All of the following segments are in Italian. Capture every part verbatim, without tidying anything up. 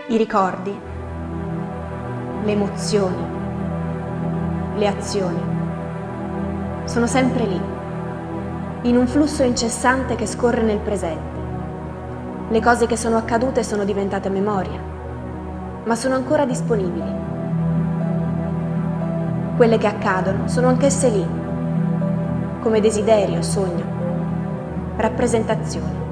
I ricordi, le emozioni, le azioni sono sempre lì, in un flusso incessante che scorre nel presente. Le cose che sono accadute sono diventate memoria, ma sono ancora disponibili. Quelle che accadono sono anch'esse lì, come desiderio, sogno, rappresentazione.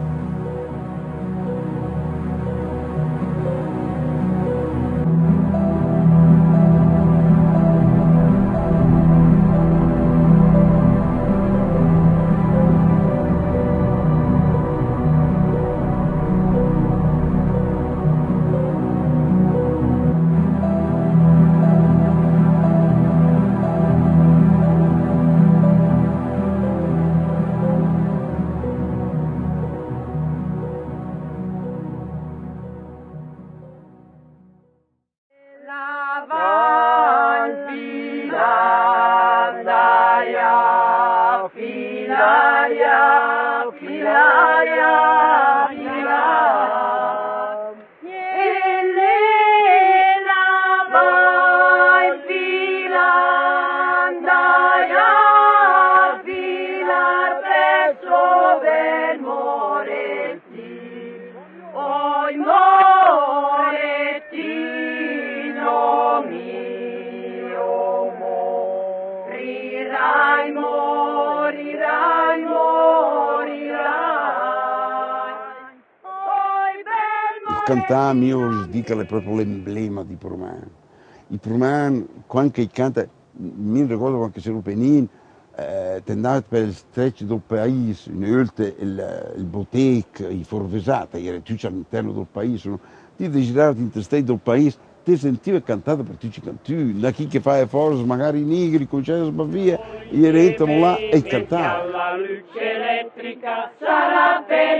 Cantare mio dica è proprio l'emblema di Pruman. I Pruman, quando canta, mi ricordo quando ero penin, eh, andavo per il stretch del paese, in oltre il, il bottega, i forvesati, erano tutti all'interno del paese, no? Ti desideravi in te del paese, ti sentivi cantare per tutti i canti, da chi che fa forza, magari i nigri, con Cesare Bavia, e entrano là e cantavano. La luce elettrica sarà per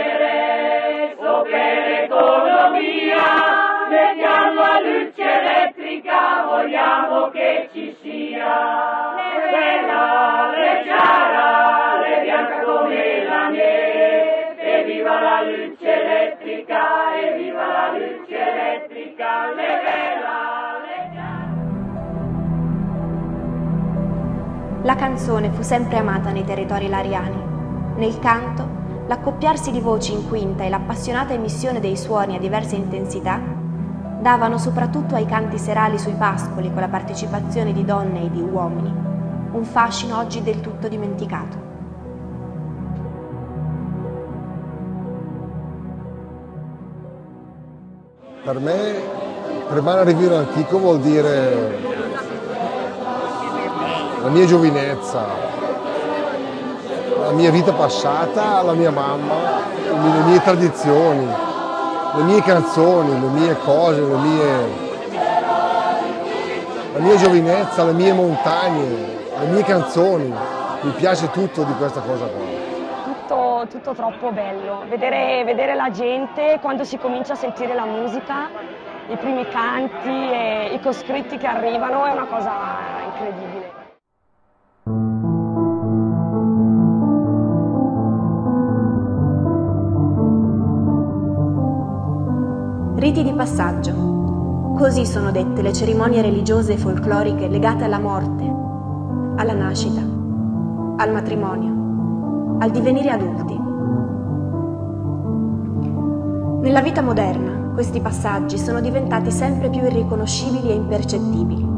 interesse o per economia, mettiamo la luce elettrica, vogliamo che ci sia. Le bella, le chiara, le bianca come la neve, e viva la luce elettrica, e viva la luce elettrica, le bella, le chiara. La canzone fu sempre amata nei territori lariani. Nel canto, l'accoppiarsi di voci in quinta e l'appassionata emissione dei suoni a diverse intensità davano soprattutto ai canti serali sui pascoli con la partecipazione di donne e di uomini un fascino oggi del tutto dimenticato. Per me, Pruman Riviero Antico vuol dire la mia giovinezza, la mia vita passata, la mia mamma, le mie tradizioni, le mie canzoni, le mie cose, le mie, la mia giovinezza, le mie montagne, le mie canzoni. Mi piace tutto di questa cosa qua. Tutto, tutto troppo bello. Vedere, vedere la gente quando si comincia a sentire la musica, i primi canti e i coscritti che arrivano è una cosa incredibile. Riti di passaggio. Così sono dette le cerimonie religiose e folcloriche legate alla morte, alla nascita, al matrimonio, al divenire adulti. Nella vita moderna, questi passaggi sono diventati sempre più irriconoscibili e impercettibili.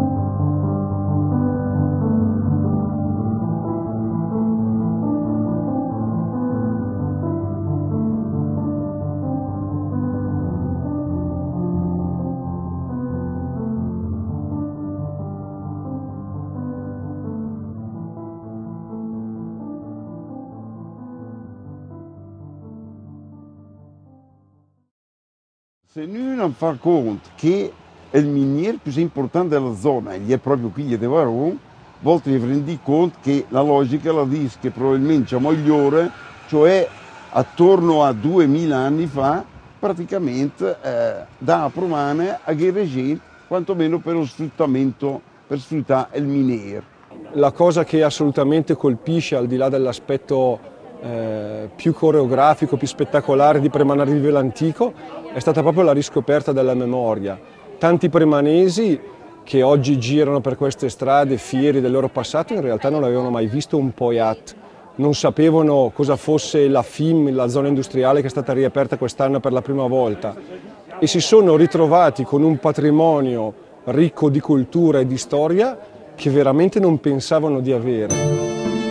Se noi non fa conto che il miniere più importante della zona è proprio qui di Varone, a volte vi rendi conto che la logica la dice che probabilmente è migliore, cioè attorno a duemila anni fa, praticamente eh, da Prumane a Gherregent, quantomeno per lo sfruttamento, per sfruttare il miniere. La cosa che assolutamente colpisce, al di là dell'aspetto eh, più coreografico, più spettacolare di Premanarvive l'Antico è stata proprio la riscoperta della memoria. Tanti premanesi che oggi girano per queste strade fieri del loro passato in realtà non avevano mai visto un poiat, non sapevano cosa fosse la F I M, la zona industriale che è stata riaperta quest'anno per la prima volta, e si sono ritrovati con un patrimonio ricco di cultura e di storia che veramente non pensavano di avere.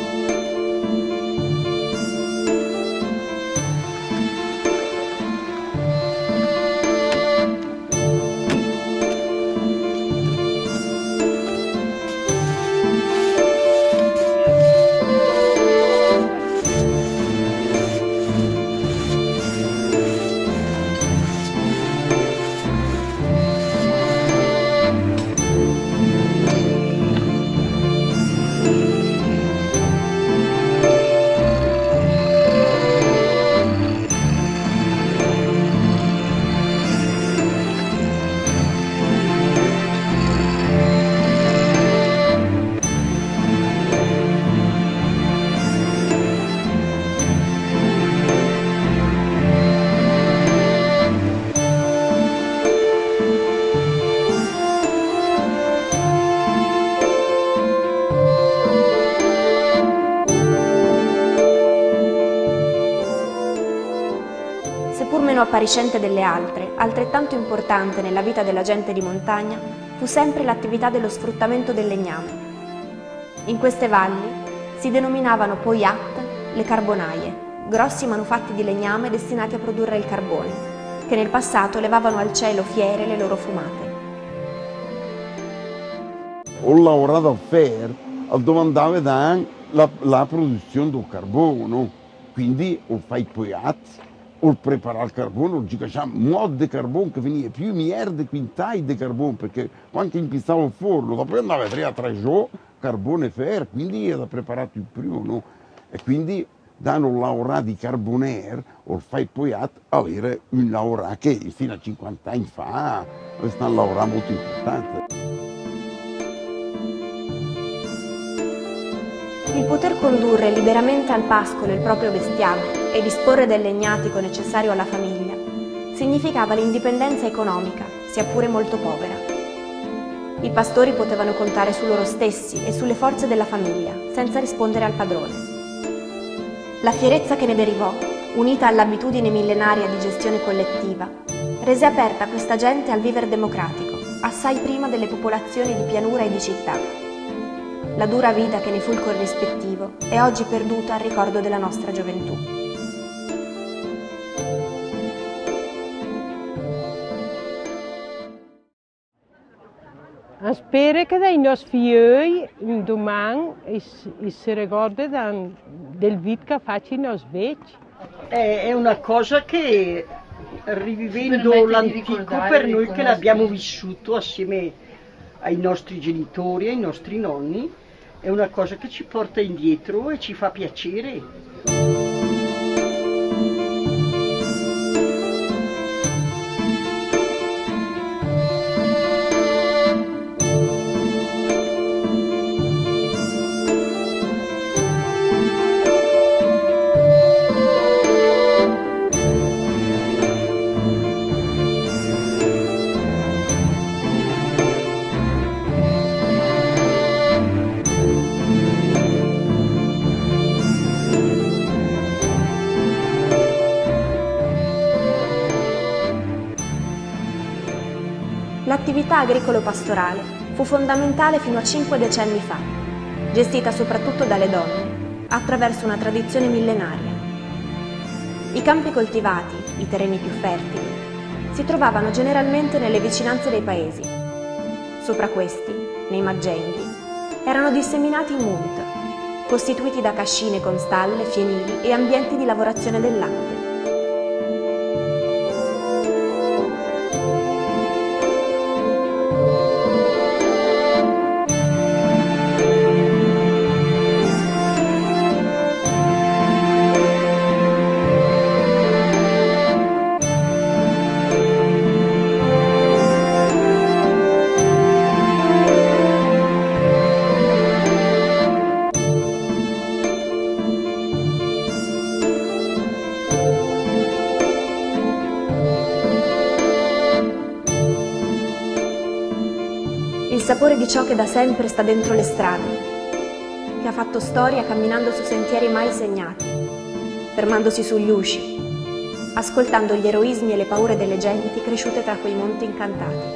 Seppur meno appariscente delle altre, altrettanto importante nella vita della gente di montagna fu sempre l'attività dello sfruttamento del legname. In queste valli si denominavano poiat le carbonaie, grossi manufatti di legname destinati a produrre il carbone, che nel passato levavano al cielo fiere le loro fumate. Ho lavorato a Fer, dove andava da la, la produzione del carbone, quindi ho fatto i poiat, o preparare il carbone, oggi facciamo mod di carbone che veniva più merda quintali di carbone, perché quando impistavo il forno, dopo andava tre a tre giorni, carbone fer, quindi era preparato il primo, no? E quindi danno lavorato di carbonere, o fai poi a avere un lavoro che fino a cinquanta anni fa è stato un lavoro molto importante. Il poter condurre liberamente al pascolo il proprio bestiame e disporre del legnatico necessario alla famiglia significava l'indipendenza economica, sia pure molto povera. I pastori potevano contare su loro stessi e sulle forze della famiglia, senza rispondere al padrone. La fierezza che ne derivò, unita all'abitudine millenaria di gestione collettiva, rese aperta questa gente al vivere democratico, assai prima delle popolazioni di pianura e di città. La dura vita che ne fu il corrispettivo è oggi perduta al ricordo della nostra gioventù. Spero che dai nostri figli un domani si ricordino del vita che facciano i nostri vecchi. È una cosa che, rivivendo l'antico, per noi che l'abbiamo vissuto assieme ai nostri genitori e ai nostri nonni, è una cosa che ci porta indietro e ci fa piacere. L'attività agricolo-pastorale fu fondamentale fino a cinque decenni fa, gestita soprattutto dalle donne, attraverso una tradizione millenaria. I campi coltivati, i terreni più fertili, si trovavano generalmente nelle vicinanze dei paesi. Sopra questi, nei maggenti, erano disseminati i munt, costituiti da cascine con stalle, fienili e ambienti di lavorazione del latte. sapore di ciò che da sempre sta dentro le strade, che ha fatto storia camminando su sentieri mai segnati, fermandosi sugli usci, ascoltando gli eroismi e le paure delle genti cresciute tra quei monti incantati.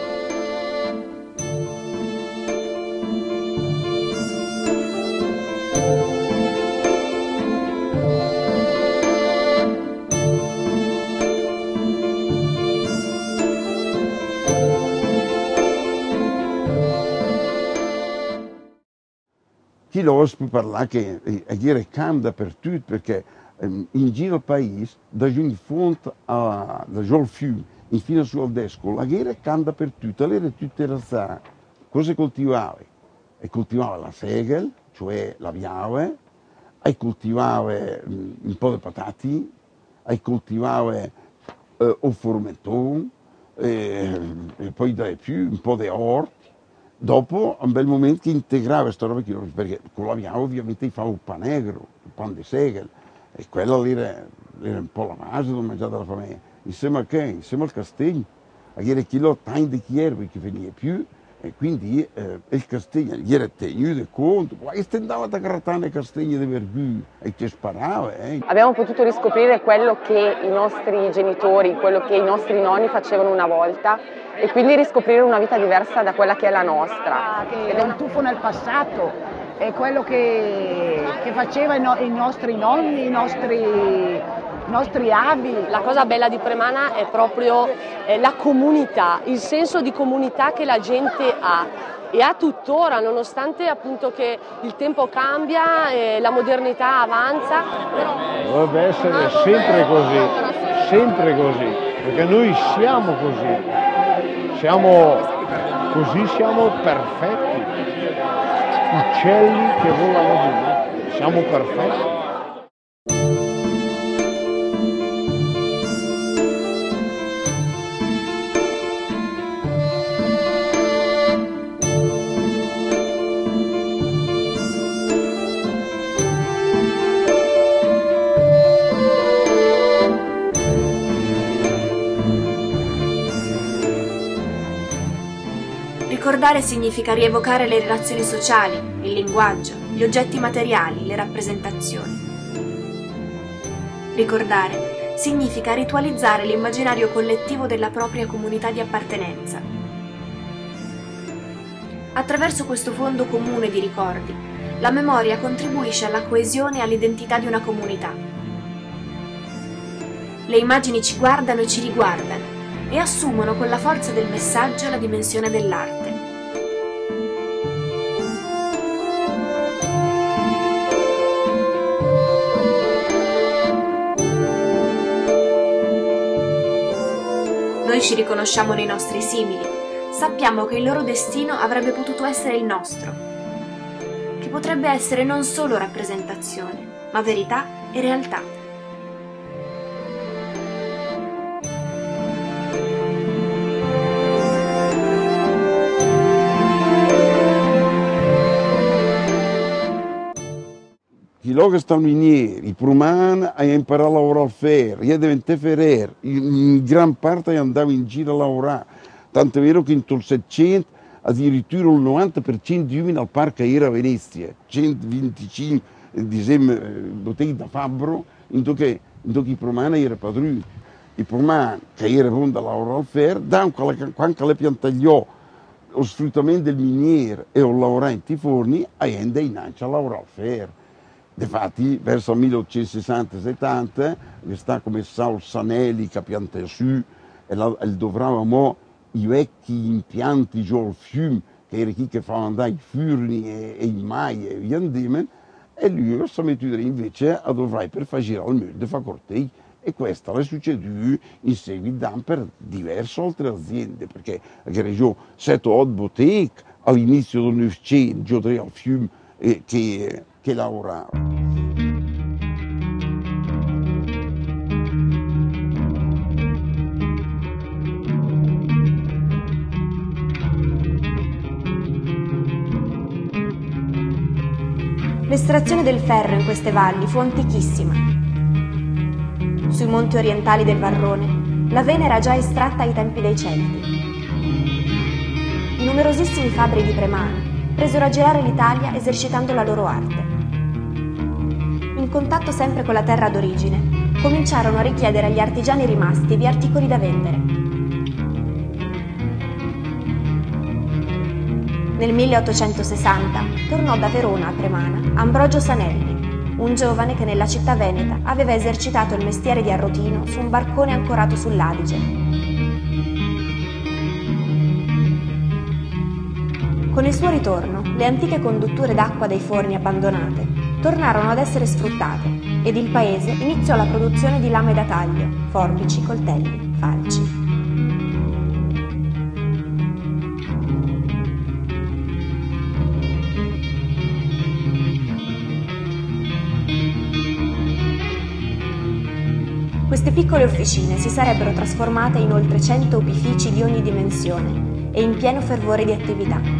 Chi lo può parlare che è cambia dappertutto perché um, in giro al paese, da giù in fondo a da giù al fiume, infine su al desco, la guerra cambia dappertutto, l'era tutte razza. Cosa coltivava? E coltivava la segel, cioè la viave, e coltivava um, un po' di patati, e coltivava uh, il formentone, e, e poi dai più un po' di orti. Dopo, un bel momento che integrava questa roba, perché con la viava ovviamente fa il pane negro, il pan di segel, e quella lì era, era un po' la base da mangiare dalla famiglia. Insieme a che? Insieme al castegno, a chi chilo tanto di chiere che veniva più, e quindi eh, il castegno gli era tenuto conto, poi stendava da grattare i castegni di verdù e ci sparava. Eh. Abbiamo potuto riscoprire quello che i nostri genitori, quello che i nostri nonni facevano una volta, e quindi riscoprire una vita diversa da quella che è la nostra. Che è un tuffo nel passato, è quello che, che facevano i nostri nonni, i nostri, i nostri avi. La cosa bella di Premana è proprio eh, la comunità, il senso di comunità che la gente ha. E ha tuttora, nonostante appunto che il tempo cambia e la modernità avanza. Dovrebbe essere sempre così, sempre così, perché noi siamo così. Siamo così, siamo perfetti, uccelli che volano giù, siamo perfetti. Ricordare significa rievocare le relazioni sociali, il linguaggio, gli oggetti materiali, le rappresentazioni. Ricordare significa ritualizzare l'immaginario collettivo della propria comunità di appartenenza. Attraverso questo fondo comune di ricordi, la memoria contribuisce alla coesione e all'identità di una comunità. Le immagini ci guardano e ci riguardano e assumono con la forza del messaggio la dimensione dell'arte. Noi ci riconosciamo nei nostri simili, sappiamo che il loro destino avrebbe potuto essere il nostro, che potrebbe essere non solo rappresentazione, ma verità e realtà. Quello che stanno ieri, i prumani hanno imparato a lavorare al ferro, io diventato ferriere, in gran parte andavo in giro a lavorare, tanto è vero che nel settecento addirittura il novanta per cento di uomini al parco era a Venezia, centoventicinque diciamo, botteghe da fabbro, in cui i prumani erano padroni. I prumani che erano buoni a lavorare al ferro, quando le piantagliò lo sfruttamento del miniere e il lavorante i forni, hanno iniziato a lavorare al ferro. Infatti, verso il milleottocentosessanta settanta, sta come Saul Sanelli che pianta su e dovravamo i vecchi impianti giù al fiume, che era chi che faceva andare i furni e, e i mai e via andando, e lui si è messo invece a dovrare per fare girare il mondo, fare cortei. E questo è succeduto in seguito per diverse altre aziende, perché c'era già sette o otto botteghe all'inizio del Novecento, giù al fiume, eh, che che lavorava. L'estrazione del ferro in queste valli fu antichissima. Sui monti orientali del Varrone, la vena era già estratta ai tempi dei Celti. i numerosissimi fabbri di Premana presero a girare l'Italia esercitando la loro arte. In contatto sempre con la terra d'origine, cominciarono a richiedere agli artigiani rimasti vi articoli da vendere. Nel milleottocentosessanta tornò da Verona a Premana Ambrogio Sanelli, un giovane che nella città veneta aveva esercitato il mestiere di arrotino su un barcone ancorato sull'Adige. Con il suo ritorno, le antiche condutture d'acqua dei forni abbandonate tornarono ad essere sfruttate ed il paese iniziò la produzione di lame da taglio, forbici, coltelli, falci. Queste piccole officine si sarebbero trasformate in oltre cento opifici di ogni dimensione e in pieno fervore di attività.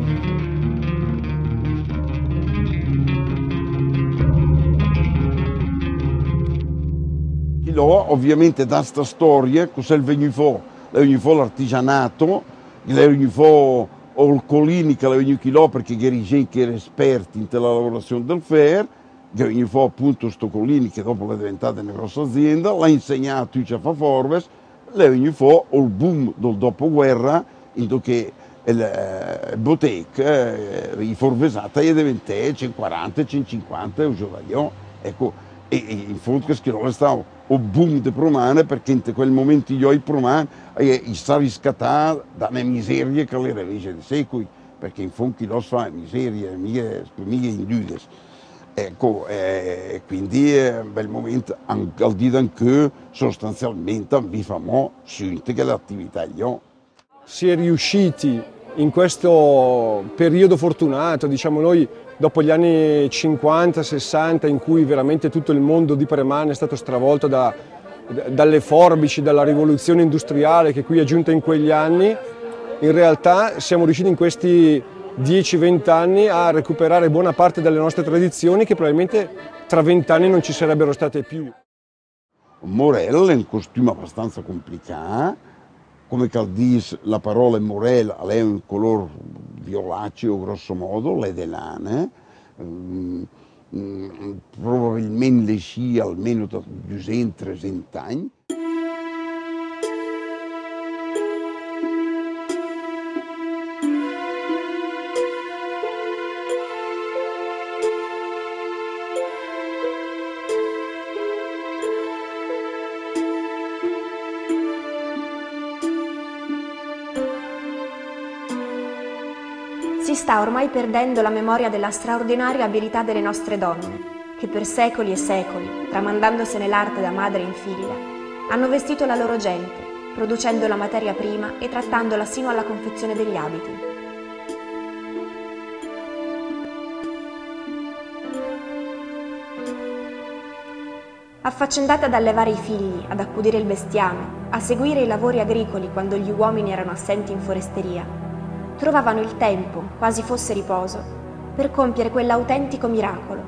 Ovviamente da sta storia, cos'è il venuto fuori? È venuto fuori l'artigianato, è venuto fuori il colini che è venuto là perché erano gente che erano esperti nella lavorazione del ferro, è venuto fuori appunto questo colini che dopo è diventata una grossa azienda, l'ha insegnato a fare forbes, è venuto fuori il boom del dopoguerra, in cui le botteghe, i forbesati, è diventato centoquaranta, centocinquanta euro. Ecco, e in fondo che non stava il boom di Promana perché in quel momento io i Promana stavo riscattando da una miseria che era legge di secoli, perché in fondo chi lo fa miseria, mica in dudes. Ecco, eh, quindi è un bel momento, al di là che sostanzialmente vi famo su che l'attività io. Si è riusciti in questo periodo fortunato, diciamo noi, dopo gli anni cinquanta sessanta in cui veramente tutto il mondo di Premana è stato stravolto da, dalle forbici, dalla rivoluzione industriale che qui è giunta in quegli anni, in realtà siamo riusciti in questi dieci venti anni a recuperare buona parte delle nostre tradizioni che probabilmente tra vent'anni non ci sarebbero state più. Morel è un costume abbastanza complicato, come dice la parola Morel, è un colore violaceo grosso modo, le de lane, mm, mm, probabilmente le scie almeno da duecento trecento anni. Si sta ormai perdendo la memoria della straordinaria abilità delle nostre donne, che per secoli e secoli, tramandandosene l'arte da madre in figlia, hanno vestito la loro gente, producendo la materia prima e trattandola sino alla confezione degli abiti. Affaccendate ad allevare i figli, ad accudire il bestiame, a seguire i lavori agricoli quando gli uomini erano assenti in foresteria, trovavano il tempo, quasi fosse riposo, per compiere quell'autentico miracolo.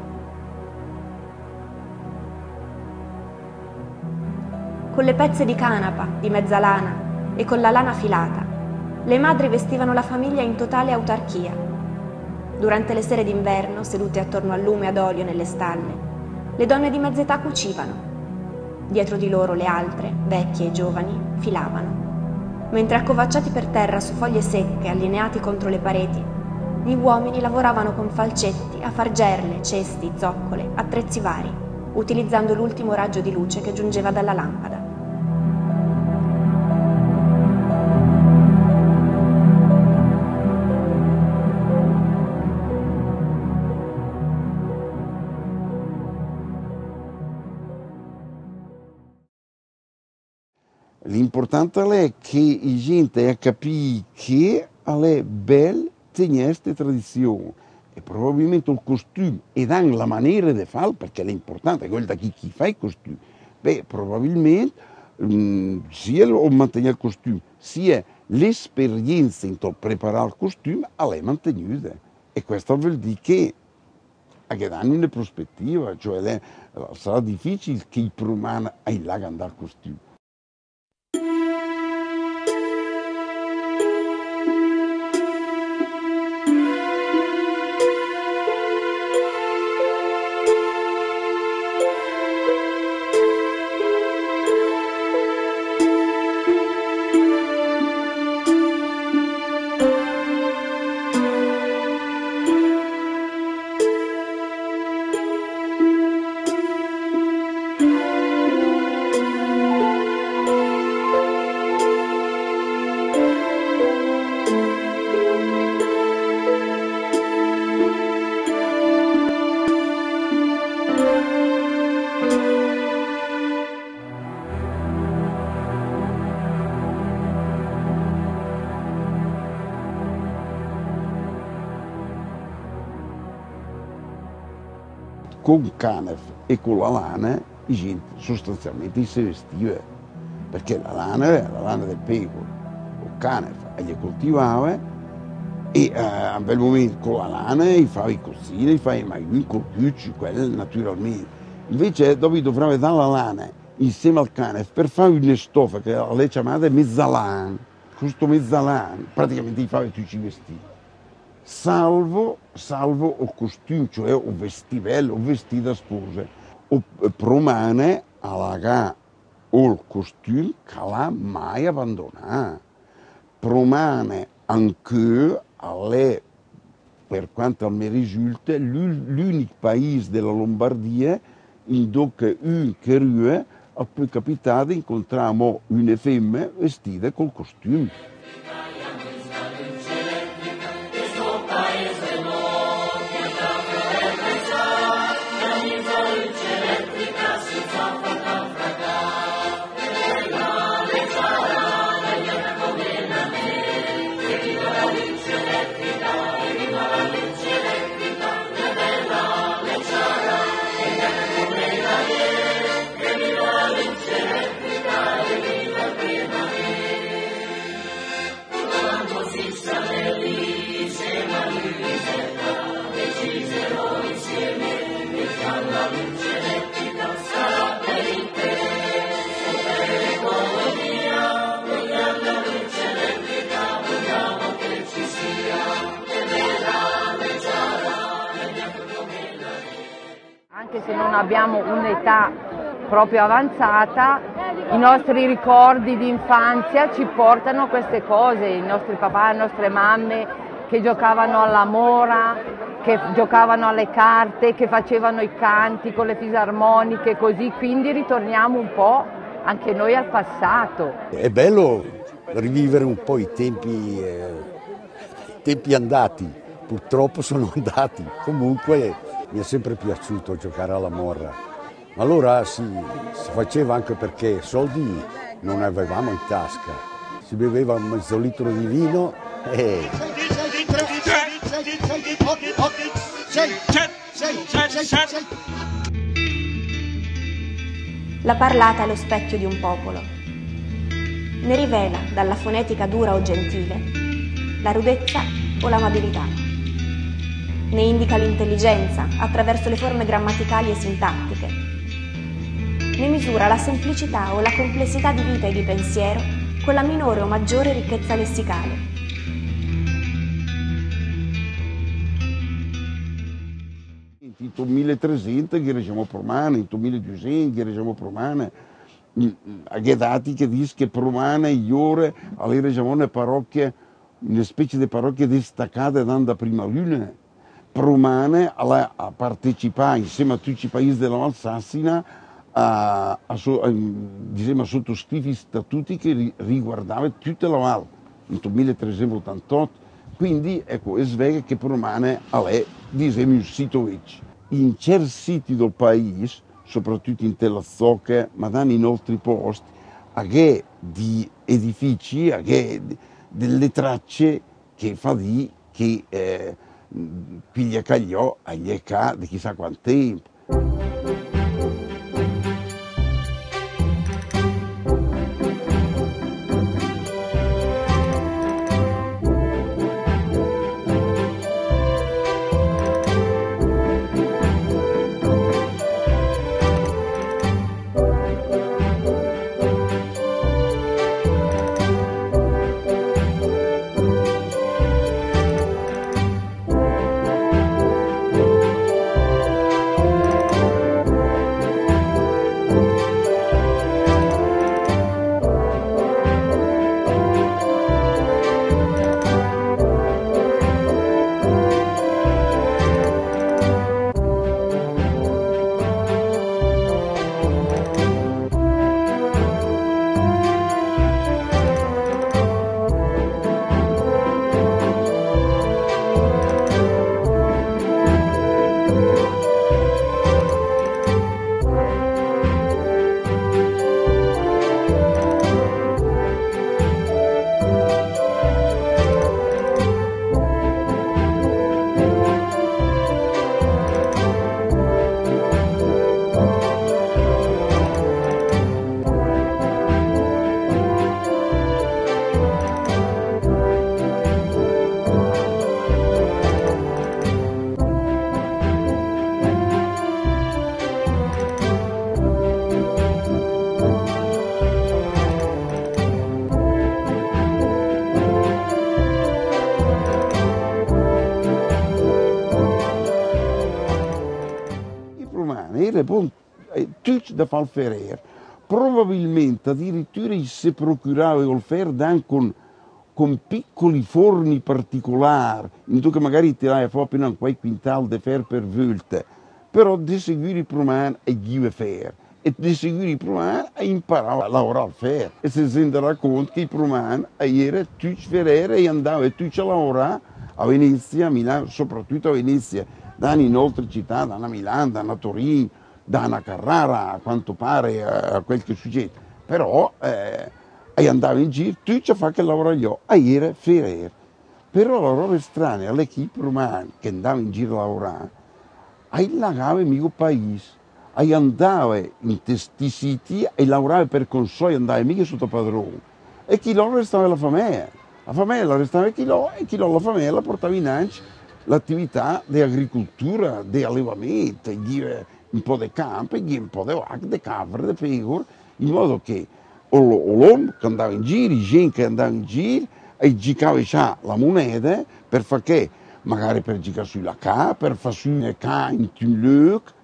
Con le pezze di canapa, di mezzalana e con la lana filata, le madri vestivano la famiglia in totale autarchia. Durante le sere d'inverno, sedute attorno al lume ad olio nelle stalle, le donne di mezz'età cucivano. Dietro di loro le altre, vecchie e giovani, filavano. Mentre accovacciati per terra su foglie secche allineati contro le pareti, gli uomini lavoravano con falcetti a far gerle, cesti, zoccole, attrezzi vari, utilizzando l'ultimo raggio di luce che giungeva dalla lampada. L'importante è che la gente capisca che è bello tenere queste tradizioni e probabilmente il costume e anche la maniera di farlo, perché è importante, è quello da chi, chi fa il costume. Beh, probabilmente mh, sia il mantenere il costume, sia l'esperienza in preparare il costume è mantenuta. E questo vuol dire che danno una prospettiva, cioè sarà difficile che i promani ai là andare al costume. con il canef e con la lana la gente sostanzialmente si vestiva, perché la lana era la lana del pecoro, il canef li coltivava e eh, a un bel momento con la lana gli fava i cozzini, gli fava i magrini, con il quello naturalmente. Invece dopo dovrà dare la lana insieme al canef per fare una stoffa che lei chiamava mezzalan, questo mezzalan praticamente gli fava tutti i vestiti. Salvo, salvo il costume, cioè il vestivello, il vestito da sposa, o promane alla il costume che l'ha mai abbandonato. Promane anche alle, per quanto mi risulta, l'unico paese della Lombardia in cui un che rue ha poi capitato di incontrare una femmina vestita col costume. Anche se non abbiamo un'età proprio avanzata, i nostri ricordi di infanzia ci portano a queste cose, i nostri papà, le nostre mamme che giocavano alla mora, che giocavano alle carte, che facevano i canti con le fisarmoniche, così, quindi ritorniamo un po' anche noi al passato. È bello rivivere un po' i tempi, eh, i tempi andati, purtroppo sono andati, comunque mi è sempre piaciuto giocare alla morra. Allora si, si faceva anche perché soldi non ne avevamo in tasca, si beveva mezzo litro di vino e... La parlata è lo specchio di un popolo. Ne rivela, dalla fonetica dura o gentile, la rudezza o l'amabilità. Ne indica l'intelligenza attraverso le forme grammaticali e sintattiche. Ne misura la semplicità o la complessità di vita e di pensiero con la minore o maggiore ricchezza lessicale. In milletrecento che eravamo promane, in milleduecento che eravamo promane, a che dati che dice che promane iore eravamo una parrocchia, una specie di parrocchia distaccata da prima luna. Promane a partecipare insieme a tutti i paesi della Valsassina a, a, a, diciamo, a sottoscrivere statuti che riguardavano tutta la Val nel milletrecentottantotto. Quindi ecco, è sveglia che Promane è diciamo, un sito vecchio. In certi siti del paese, soprattutto in Telazzocca, ma anche in altri posti, c'è di edifici, c'è delle tracce che fa di che eh, piglia cagliò agli E K di chissà quanto tempo. era buon, tutti da far ferire. Probabilmente addirittura si procurava il ferro con, con piccoli forni particolari, in cui magari tirava fuori fino a qualche quintale di ferro per volta, però di seguire i promani e gli ferro. E di seguire i promani e imparava a lavorare al ferro. E si renderà conto che i promani erano tutti ferrieri e andavano tutti a lavorare a Venezia, a Milano, soprattutto a Venezia, danno in altre città, danno a Milano, danno a Torino, danno a Carrara, a quanto pare, a quel che succede. Però eh, andavano in giro tutti a fare che lavorare io, e era ferrieri. Però la roba strana è che i promani che andavano in giro a lavorare, e lagavano mica il paese. E andava in questi siti e lavorava per consoli, andava mica sotto padrone. E chi loro restava la famiglia. La famiglia restava chi loro e chi loro la famiglia portava in anci l'attività di agricoltura, di allevamento, di un po' di campo, di un po' di vacche, di capre, di pecore, in modo che l'uomo che andava in giro, i gente che andava in giro, e giocava già la moneta per fare che? Magari per giocare sulla ca, per fare su una ca in un luogo.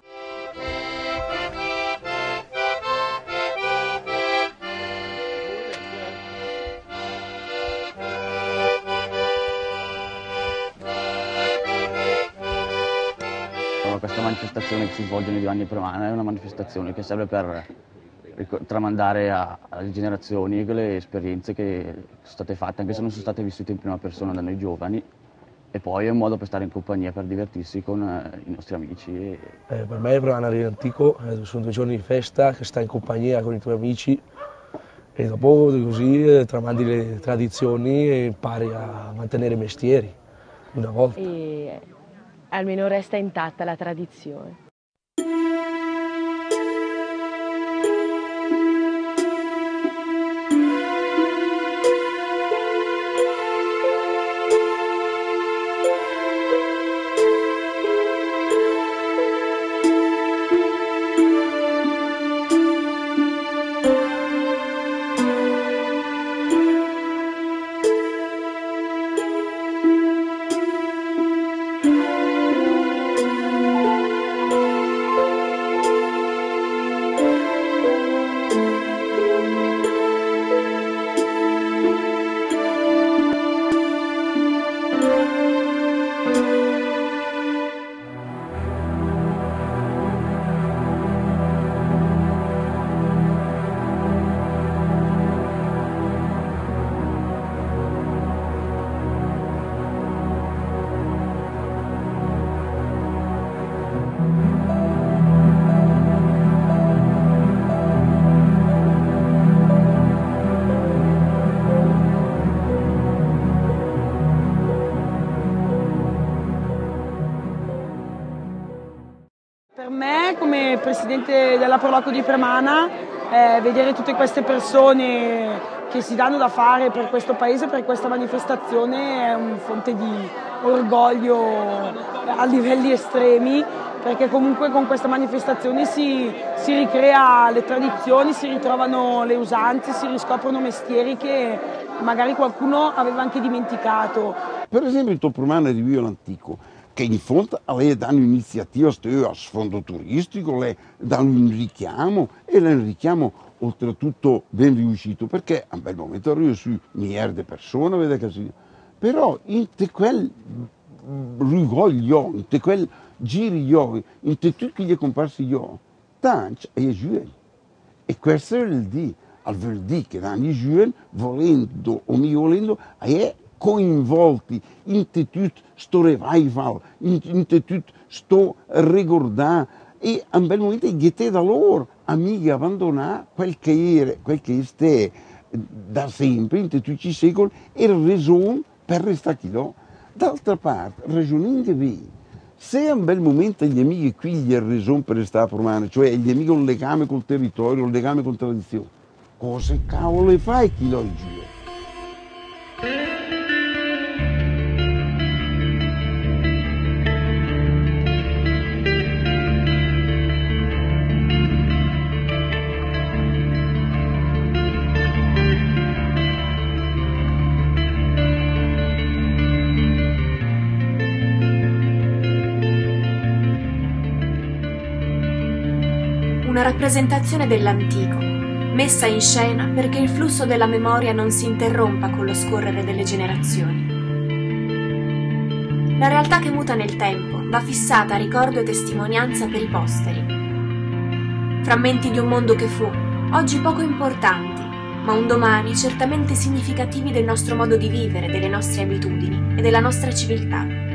Questa manifestazione che si svolge nei due anni prima è una manifestazione che serve per tramandare a, alle generazioni quelle esperienze che sono state fatte, anche se non sono state vissute in prima persona da noi giovani, e poi è un modo per stare in compagnia, per divertirsi con eh, i nostri amici. E... Eh, per me Premana Rione Antico eh, sono due giorni di festa che stai in compagnia con i tuoi amici e dopo così eh, tramandi le tradizioni e impari a mantenere i mestieri una volta. E... almeno resta intatta la tradizione. Per me, come presidente della Proloco di Premana, eh, vedere tutte queste persone che si danno da fare per questo paese, per questa manifestazione, è un fonte di orgoglio a livelli estremi, perché comunque con questa manifestazione si, si ricrea le tradizioni, si ritrovano le usanze, si riscoprono mestieri che magari qualcuno aveva anche dimenticato. Per esempio il Premana di Rione Antico, che in fondo lei dà un'iniziativa a sfondo turistico, lei dà un richiamo e un richiamo oltretutto ben riuscito, perché a un bel momento arriva su migliaia di persone, vede che però in quel rigoglio, in quel giro, in tutti gli comparsi io, tanto è giù. E questo è il dì, al vuol dire che danno giù, volendo o non volendo, è coinvolti in tutto sto revival, in, in tutto sto ricordare, e a un bel momento gli da loro amici abbandonare quel che era, quel che è da sempre, in tutti i secoli, era ragione per restare qui là. D'altra parte, ragionando bene, se a un bel momento gli amici qui gli hanno ragione per restare a Premana, cioè gli amici hanno un legame col territorio, un legame con la tradizione, cosa cavolo fai chi là giù? una rappresentazione dell'antico, messa in scena perché il flusso della memoria non si interrompa con lo scorrere delle generazioni. La realtà che muta nel tempo va fissata a ricordo e testimonianza per i posteri. Frammenti di un mondo che fu, oggi poco importanti, ma un domani certamente significativi del nostro modo di vivere, delle nostre abitudini e della nostra civiltà.